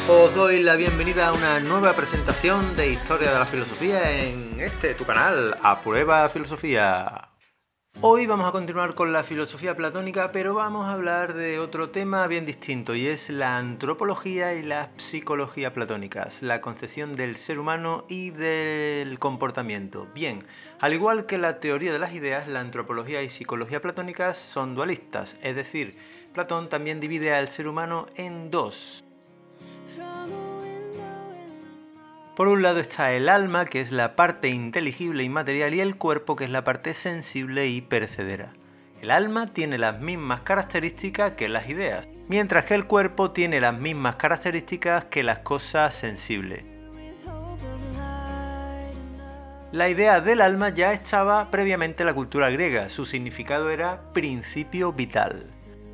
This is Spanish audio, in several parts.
Os doy la bienvenida a una nueva presentación de Historia de la Filosofía en tu canal, A Prueba Filosofía. Hoy vamos a continuar con la filosofía platónica, pero vamos a hablar de otro tema bien distinto, y es la antropología y la psicología platónicas, la concepción del ser humano y del comportamiento. Bien, al igual que la teoría de las ideas, la antropología y psicología platónicas son dualistas, es decir, Platón también divide al ser humano en dos. Por un lado está el alma, que es la parte inteligible y material, y el cuerpo, que es la parte sensible y perecedera. El alma tiene las mismas características que las ideas, mientras que el cuerpo tiene las mismas características que las cosas sensibles. La idea del alma ya estaba previamente en la cultura griega, su significado era principio vital.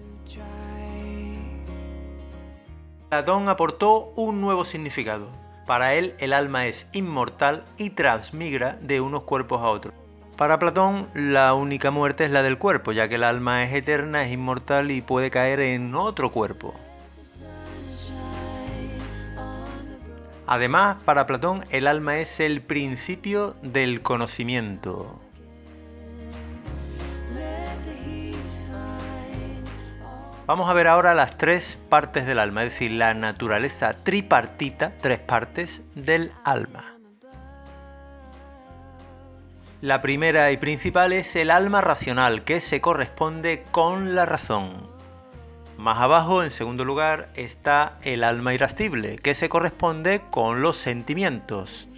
Platón aportó un nuevo significado. Para él, el alma es inmortal y transmigra de unos cuerpos a otros. Para Platón, la única muerte es la del cuerpo, ya que el alma es eterna, es inmortal y puede caer en otro cuerpo. Además, para Platón, el alma es el principio del conocimiento. Vamos a ver ahora las tres partes del alma, es decir, la naturaleza tripartita, tres partes del alma. La primera y principal es el alma racional, que se corresponde con la razón. Más abajo, en segundo lugar, está el alma irascible, que se corresponde con los sentimientos.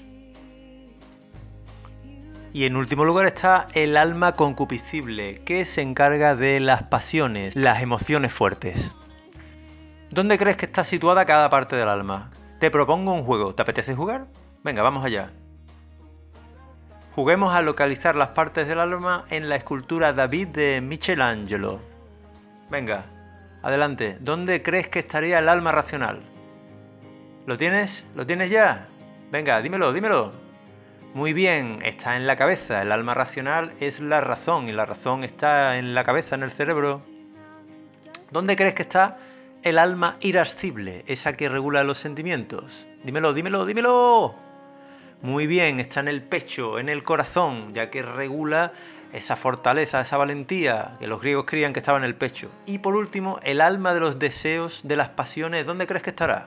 Y en último lugar está el alma concupiscible, que se encarga de las pasiones, las emociones fuertes. ¿Dónde crees que está situada cada parte del alma? Te propongo un juego. ¿Te apetece jugar? Venga, vamos allá. Juguemos a localizar las partes del alma en la escultura David de Michelangelo. Venga, adelante. ¿Dónde crees que estaría el alma racional? ¿Lo tienes? ¿Lo tienes ya? Venga, dímelo, dímelo. Muy bien, está en la cabeza. El alma racional es la razón y la razón está en la cabeza, en el cerebro. ¿Dónde crees que está el alma irascible, esa que regula los sentimientos? Dímelo, dímelo, dímelo. Muy bien, está en el pecho, en el corazón, ya que regula esa fortaleza, esa valentía que los griegos creían que estaba en el pecho. Y por último, el alma de los deseos, de las pasiones, ¿dónde crees que estará?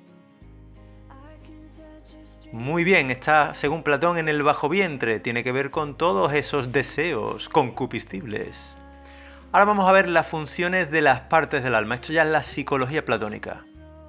Muy bien, está, según Platón, en el bajo vientre, tiene que ver con todos esos deseos concupiscibles. Ahora vamos a ver las funciones de las partes del alma, esto ya es la psicología platónica.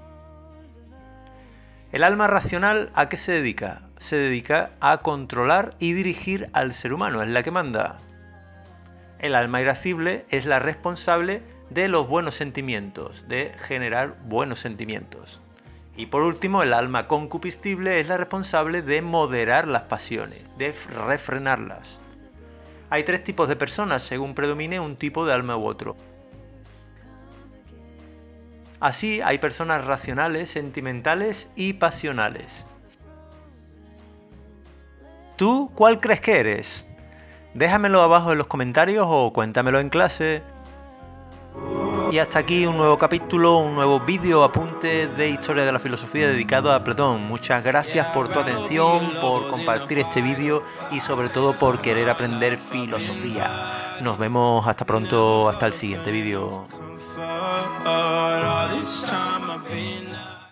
El alma racional, ¿a qué se dedica? Se dedica a controlar y dirigir al ser humano, es la que manda. El alma irascible es la responsable de los buenos sentimientos, de generar buenos sentimientos. Y por último, el alma concupiscible es la responsable de moderar las pasiones, de refrenarlas. Hay tres tipos de personas según predomine un tipo de alma u otro. Así, hay personas racionales, sentimentales y pasionales. ¿Tú cuál crees que eres? Déjamelo abajo en los comentarios o cuéntamelo en clase. Y hasta aquí un nuevo capítulo, un nuevo vídeo apunte de Historia de la Filosofía dedicado a Platón. Muchas gracias por tu atención, por compartir este vídeo y sobre todo por querer aprender filosofía. Nos vemos hasta pronto, hasta el siguiente vídeo.